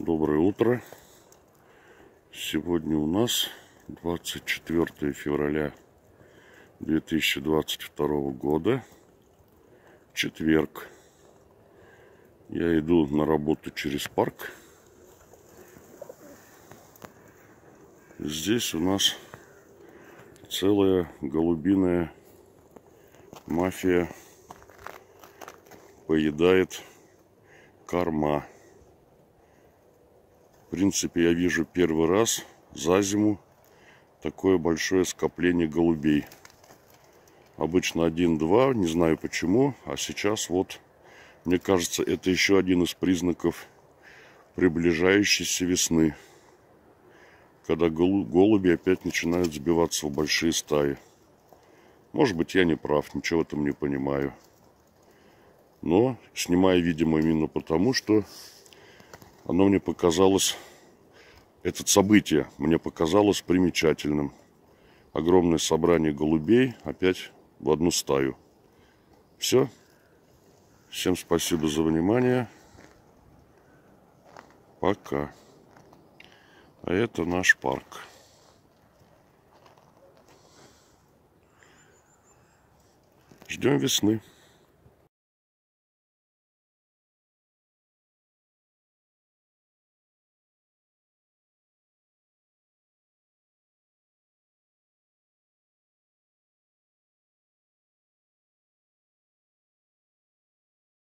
Доброе утро. Сегодня у нас 24 февраля 2022 года, четверг. Я иду на работу через парк. Здесь у нас целая голубиная мафия поедает корма. В принципе, я вижу первый раз за зиму такое большое скопление голубей. Обычно 1-2, не знаю почему, а сейчас вот, мне кажется, это еще один из признаков приближающейся весны, когда голуби опять начинают сбиваться в большие стаи. Может быть, я не прав, ничего в этом не понимаю. Но снимаю, видимо, именно потому, что оно мне показалось, это событие мне показалось примечательным. Огромное собрание голубей опять в одну стаю. Все. Всем спасибо за внимание. Пока. А это наш парк. Ждем весны.